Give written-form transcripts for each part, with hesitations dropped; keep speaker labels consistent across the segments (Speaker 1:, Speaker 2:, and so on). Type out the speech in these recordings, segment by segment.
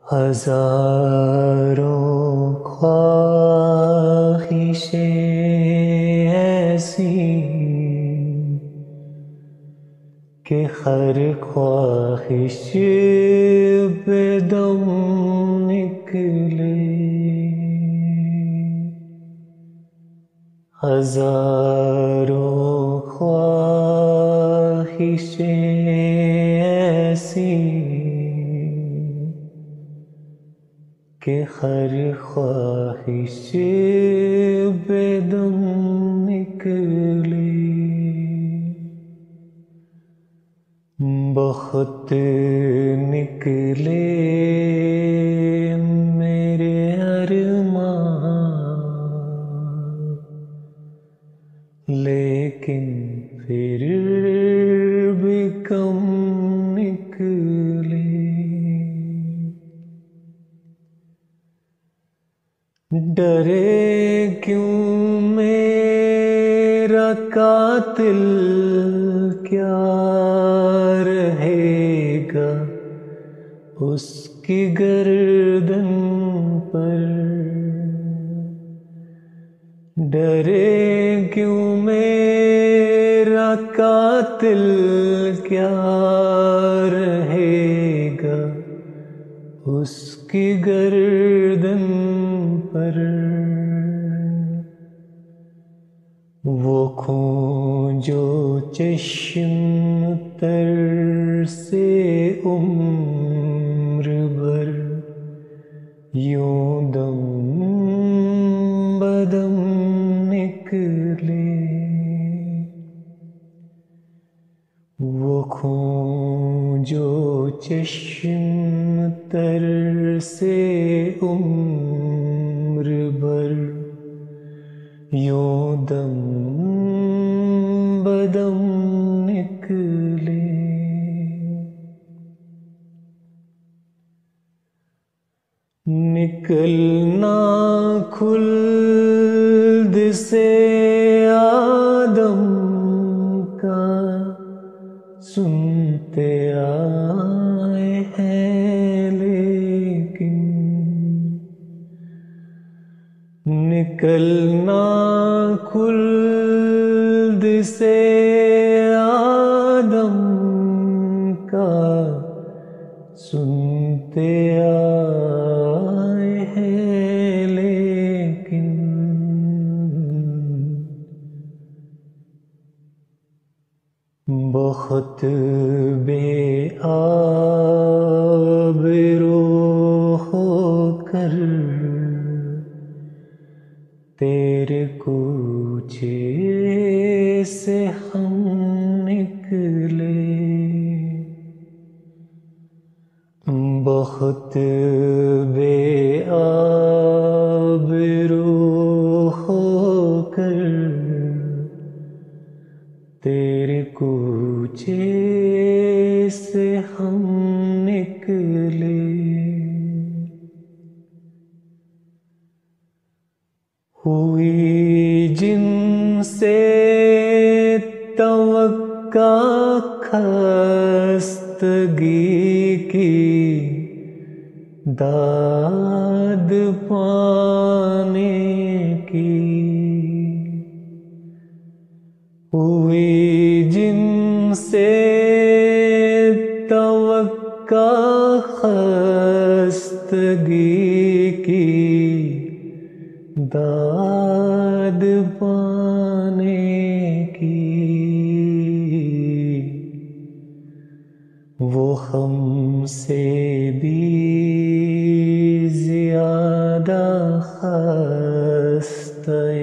Speaker 1: हजारों ख्वाहिशें ऐसी कि हर ख्वाहिश बेदम निकले। हजारों ख्वाहिशें ऐसी कि हर ख्वाहिश बेदम निकले। बहुत निकले मेरे अरमान, लेकिन फिर भी कम निकले। डरे क्यों मेरा कातिल, क्या रहेगा उसकी गर्दन पर। डरे क्यों मेरा कातिल, क्या रहेगा उसकी गर्दन पर। वो खून जो चश्म तर से उम्र भर यूं दम बदम निकले। वो खून जो चश्म तर से उम्र भर यूं दम बदम निकले। निकलना खुल्द से आदम का सुनते आए हैं, लेकिन निकलना खुल्द से आदम का सुनते आए हैं, लेकिन बहुत बेआबरू होकर तेरे कूचे से हम निकले। बहुत बेआबरू होकर तेरे कूचे से हम निकले। हुई जिनसे तवक्का खस्तगी की, दाद पाने की। हुई जिनसे तवक्का खस्तगी की, दाद पाने की। वो हमसे भी ज्यादा खस्ते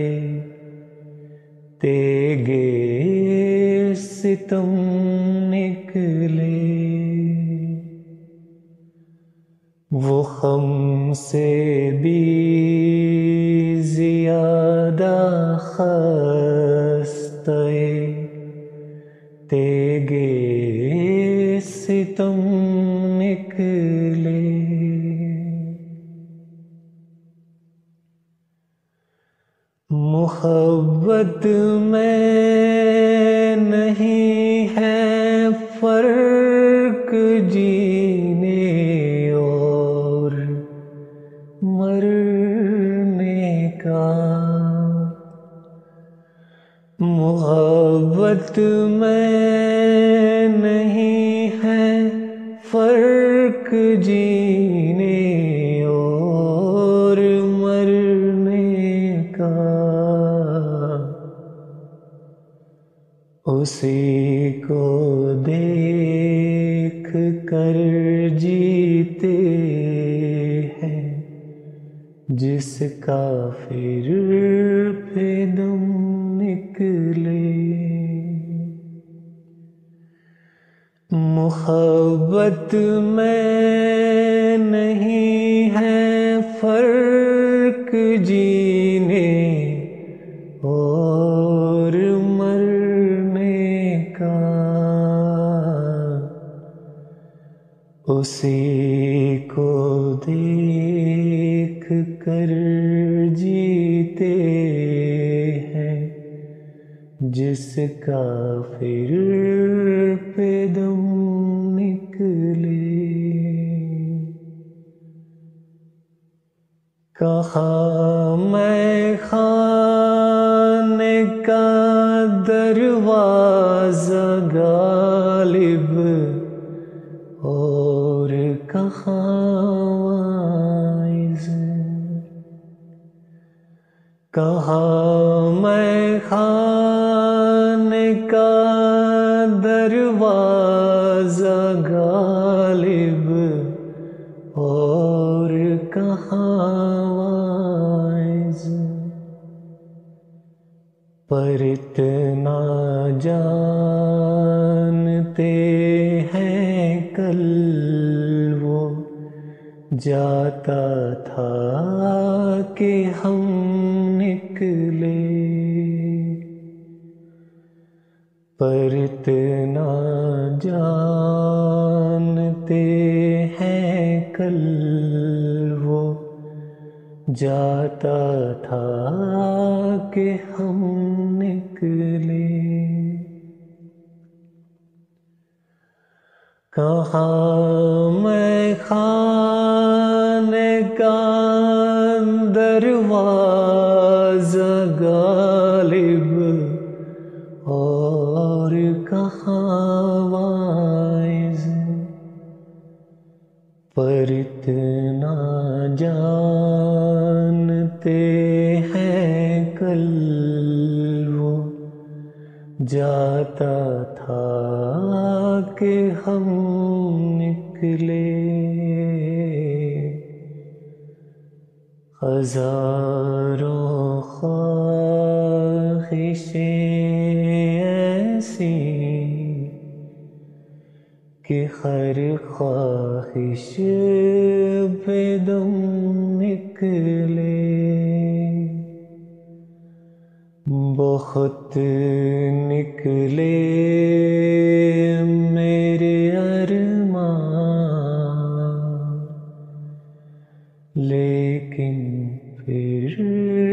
Speaker 1: तेगे सितम निकले। वो हमसे भी ज्यादा खस्ते तेगे सितम निकले। मोहब्बत में नहीं है फर्क जीने और मोहब्बत में नहीं है फर्क जीने और मरने का, उसी को देख कर जीते हैं जिसका फिर पे दम निकले। मोहब्बत में नहीं है फर्क जीने और मरने का, उसी को देख कर जीते हैं जिसका फिर पे दम निकले। कहाँ मैं खाने का दरवाज़ा गालिब और कहाँ वाइज़, कहाँ मैं खाने का दरवाज़ा गालिब और कहाँ वाइज़, पर इतना जानते हैं कल वो जाता था कि हम निकले, पर इतना जानते हैं कल वो जाता था कि हम निकले। कहाँ मैं खाने का दरवाज़ा गालिब और कहाँ वाइज़, पर इतना जानते हैं कल वो जाता था कि हम निकले। हज़ारों ख्वाहिशें ऐसी कि हर ख्वाहिश पे दम निकले। बहुत निकले मेरे अरमान, लेकिन फिर